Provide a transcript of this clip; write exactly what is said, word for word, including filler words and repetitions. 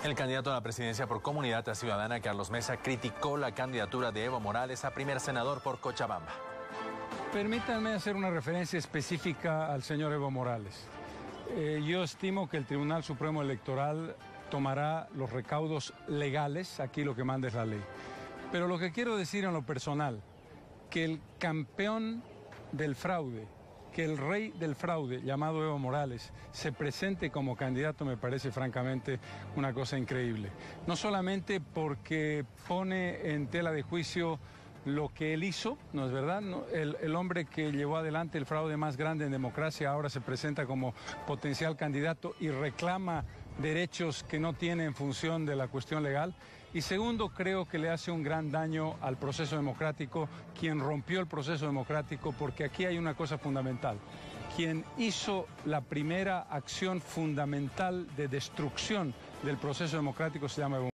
El candidato a la presidencia por Comunidad Ciudadana, Carlos Mesa, criticó la candidatura de Evo Morales a primer senador por Cochabamba. Permítanme hacer una referencia específica al señor Evo Morales. Eh, yo estimo que el Tribunal Supremo Electoral tomará los recaudos legales, aquí lo que manda es la ley. Pero lo que quiero decir en lo personal, que el campeón del fraude, que el rey del fraude, llamado Evo Morales, se presente como candidato me parece francamente una cosa increíble. No solamente porque pone en tela de juicio lo que él hizo, ¿no es verdad? ¿No? El, el hombre que llevó adelante el fraude más grande en democracia ahora se presenta como potencial candidato y reclama derechos que no tiene en función de la cuestión legal. Y segundo, creo que le hace un gran daño al proceso democrático quien rompió el proceso democrático, porque aquí hay una cosa fundamental. Quien hizo la primera acción fundamental de destrucción del proceso democrático se llama Evo